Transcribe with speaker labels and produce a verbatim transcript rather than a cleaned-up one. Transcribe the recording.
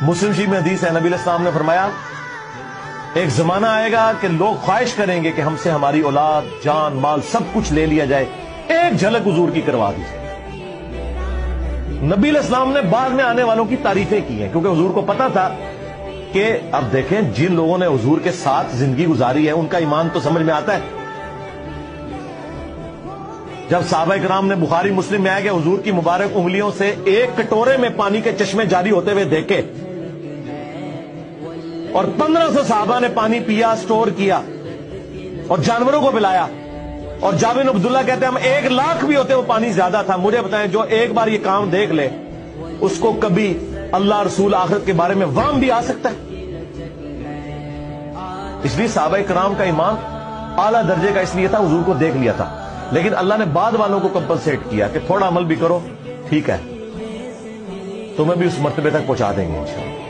Speaker 1: مسلم شریف میں حدیث ہے، نبی علیہ السلام نے فرمایا ایک زمانہ آئے گا کہ لوگ خواہش کریں گے کہ ہم سے ہماری اولاد، جان، مال سب کچھ لے لیا جائے، ایک جھلک حضور کی کروا دیجیے۔ نبی علیہ السلام نے بعد میں آنے والوں کی تعریفیں کی ہیں، کیونکہ حضور کو پتا تھا کہ اب دیکھیں جن لوگوں نے حضور کے ساتھ زندگی گزاری ہے ان کا ایمان تو سمجھ میں آتا ہے۔ جب صحابہ کرام نے بخاری مسلم میں آیا کہ حضور کی مبارک انگلیوں سے ایک کٹورے میں پانی کے چشمے جاری ہوتے ہوئے دیکھے اور پندرہ سو صحابہ نے پانی پیا، سٹور کیا اور جانوروں کو پلایا، اور جابر بن عبداللہ کہتے ہیں ہم ایک لاکھ بھی ہوتے وہ پانی زیادہ تھا۔ مجھے بتائیں جو ایک بار یہ کام دیکھ لے اس کو کبھی اللہ رسول آخرت کے بارے میں وہم بھی آ سکتا ہے؟ اس لیے صحابہ کرام کا ایمان اعلیٰ درجے کا اس لیے تھا، حضور کو دیکھ لیا تھا، لیکن اللہ نے بعد والوں کو کمپنسیٹ کیا کہ تھوڑا عمل بھی کرو، ٹھیک ہے تمہیں بھی اس مرتبے تک پہنچا دیں گے انشاءاللہ۔